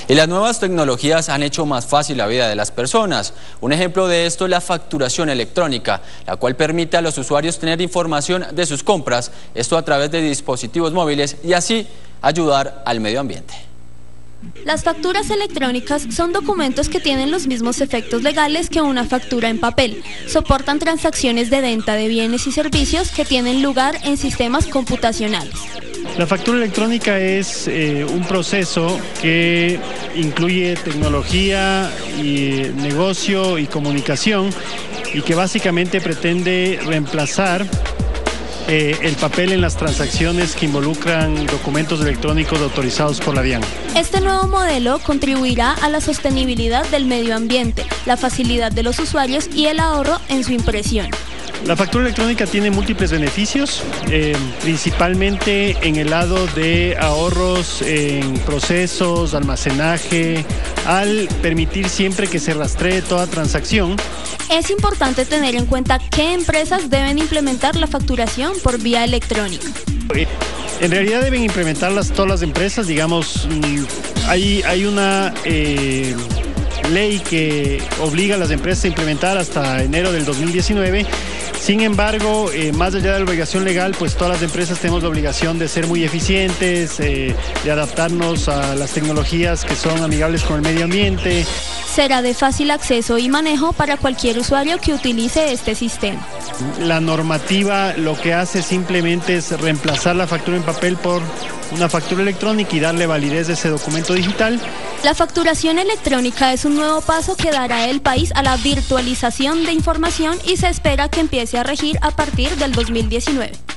Y las nuevas tecnologías han hecho más fácil la vida de las personas. Un ejemplo de esto es la facturación electrónica, la cual permite a los usuarios tener información de sus compras, esto a través de dispositivos móviles y así ayudar al medio ambiente. Las facturas electrónicas son documentos que tienen los mismos efectos legales que una factura en papel. Soportan transacciones de venta de bienes y servicios que tienen lugar en sistemas computacionales. La factura electrónica es un proceso que incluye tecnología, y negocio y comunicación y que básicamente pretende reemplazar el papel en las transacciones que involucran documentos electrónicos autorizados por la DIAN. Este nuevo modelo contribuirá a la sostenibilidad del medio ambiente, la facilidad de los usuarios y el ahorro en su impresión. La factura electrónica tiene múltiples beneficios, principalmente en el lado de ahorros en procesos, almacenaje, al permitir siempre que se rastree toda transacción. Es importante tener en cuenta qué empresas deben implementar la facturación por vía electrónica. En realidad deben implementarlas todas las empresas, digamos, hay una ley que obliga a las empresas a implementar hasta enero del 2019. Sin embargo, más allá de la obligación legal, pues todas las empresas tenemos la obligación de ser muy eficientes, de adaptarnos a las tecnologías que son amigables con el medio ambiente. Será de fácil acceso y manejo para cualquier usuario que utilice este sistema. La normativa lo que hace simplemente es reemplazar la factura en papel por una factura electrónica y darle validez a ese documento digital. La facturación electrónica es un nuevo paso que dará el país a la virtualización de información y se espera que empiece a regir a partir del 2019.